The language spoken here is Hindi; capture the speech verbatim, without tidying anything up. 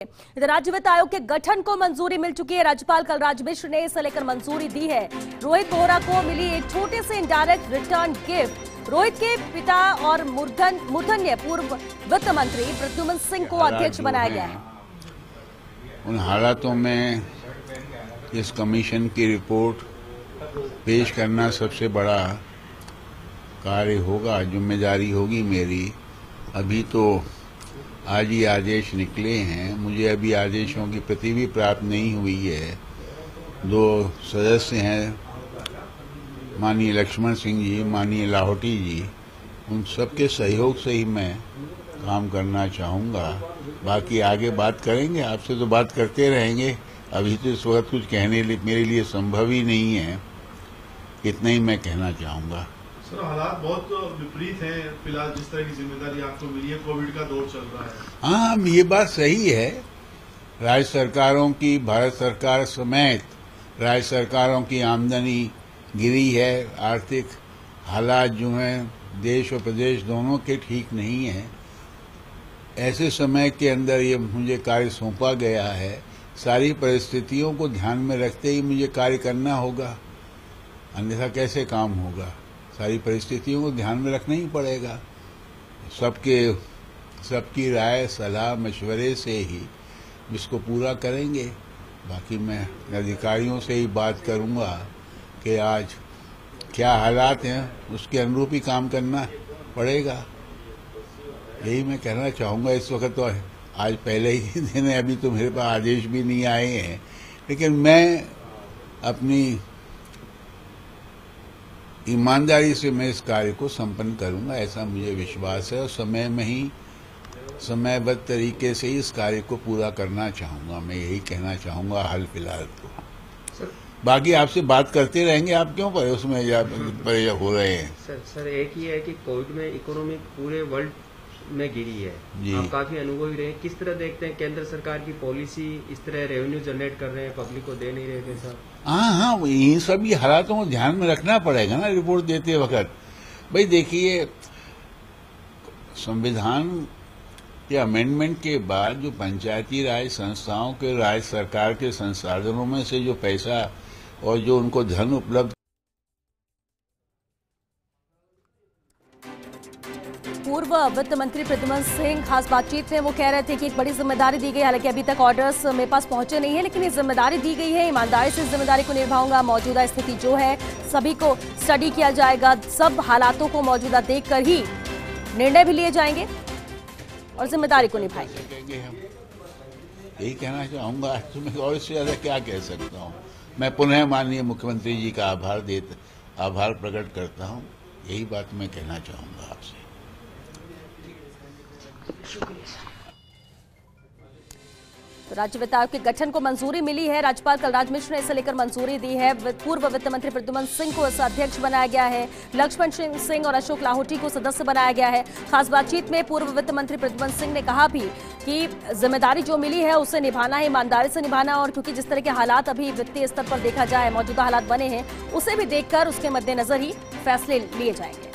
इधर राज्य वित्त आयोग के गठन को मंजूरी मिल चुकी है। राज्यपाल कलराज मिश्र ने इसे लेकर मंजूरी दी है। रोहित बोहरा को मिली एक छोटे से इनडायरेक्ट रिटर्न गिफ्ट। रोहित के पिता और मूर्धन मूर्धन्य पूर्व वित्त मंत्री प्रद्युम्न सिंह को अध्यक्ष बनाया गया है। उन हालातों में इस कमीशन की रिपोर्ट पेश करना सबसे बड़ा कार्य होगा, जिम्मेदारी होगी मेरी। अभी तो आज ही आदेश निकले हैं, मुझे अभी आदेशों की प्रति भी प्राप्त नहीं हुई है। दो सदस्य हैं, माननीय लक्ष्मण सिंह जी, माननीय लाहौटी जी, उन सबके सहयोग से ही मैं काम करना चाहूँगा। बाकी आगे बात करेंगे, आपसे तो बात करते रहेंगे। अभी तो इस वक्त कुछ कहने लिए मेरे लिए संभव ही नहीं है, इतना ही मैं कहना चाहूँगा। सर, हालात बहुत विपरीत हैं फिलहाल, जिस तरह की जिम्मेदारी आपको मिली है, कोविड का दौर चल रहा है। हाँ, ये बात सही है। राज्य सरकारों की, भारत सरकार समेत राज्य सरकारों की आमदनी गिरी है। आर्थिक हालात जो हैं देश और प्रदेश दोनों के ठीक नहीं हैं। ऐसे समय के अंदर ये मुझे कार्य सौंपा गया है। सारी परिस्थितियों को ध्यान में रखते ही मुझे कार्य करना होगा, अन्यथा कैसे काम होगा। सारी परिस्थितियों को ध्यान में रखना ही पड़ेगा। सबके सबकी राय, सलाह, मशवरे से ही इसको पूरा करेंगे। बाकी मैं अधिकारियों से ही बात करूंगा कि आज क्या हालात हैं, उसके अनुरूप ही काम करना पड़ेगा। यही मैं कहना चाहूंगा। इस वक्त तो आज पहले ही दिन है, अभी तो मेरे पास आदेश भी नहीं आए हैं, लेकिन मैं अपनी ईमानदारी से मैं इस कार्य को संपन्न करूंगा, ऐसा मुझे विश्वास है। और समय में ही, समयबद्ध तरीके से इस कार्य को पूरा करना चाहूंगा। मैं यही कहना चाहूंगा हाल फिलहाल को। बाकी आपसे बात करते रहेंगे। आप क्यों पर उसमें या, पर या हो रहे हैं? सर सर एक ही है कि कोविड में इकोनॉमी पूरे वर्ल्ड में गिरी है। आप काफी अनुभवी रहे, किस तरह देखते हैं केंद्र सरकार की पॉलिसी, इस तरह रेवेन्यू जनरेट कर रहे हैं, पब्लिक को दे नहीं रहे थे सर? हाँ हाँ, इन सभी हालातों को ध्यान में रखना पड़ेगा ना रिपोर्ट देते वक्त। भाई देखिए, संविधान के अमेंडमेंट के बाद जो पंचायती राज संस्थाओं के, राज्य सरकार के संसाधनों में से जो पैसा और जो उनको धन उपलब्ध, पूर्व वित्त मंत्री प्रद्युम्न सिंह खास बातचीत में वो कह रहे थे कि एक बड़ी जिम्मेदारी दी गई। हालांकि अभी तक ऑर्डर्स मेरे पास पहुंचे नहीं है, लेकिन ये जिम्मेदारी दी गई है, ईमानदारी से इस जिम्मेदारी को निभाऊंगा। मौजूदा स्थिति जो है सभी को स्टडी किया जाएगा, सब हालातों को मौजूदा देखकर ही निर्णय भी लिए जाएंगे और जिम्मेदारी को निभाएंगे। यही कहना चाहूंगा। मैं और इससे ज्यादा क्या कह सकता हूँ। मैं पुनः माननीय मुख्यमंत्री जी का आभार देता आभार प्रकट करता हूँ। यही बात मैं कहना चाहूंगा आपसे। तो राज्य वित्त आयोग के गठन को मंजूरी मिली है। राज्यपाल कलराज मिश्र ने इसे लेकर मंजूरी दी है। पूर्व वित्त मंत्री प्रद्युम्न सिंह को इसका अध्यक्ष बनाया गया है। लक्ष्मण सिंह और अशोक लाहौटी को सदस्य बनाया गया है। खास बातचीत में पूर्व वित्त मंत्री प्रद्युम्न सिंह ने कहा भी कि जिम्मेदारी जो मिली है उसे निभाना है, ईमानदारी से निभाना। और क्योंकि जिस तरह के हालात अभी वित्तीय स्तर पर देखा जाए, मौजूदा हालात बने हैं, उसे भी देखकर उसके मद्देनजर ही फैसले लिए जाएंगे।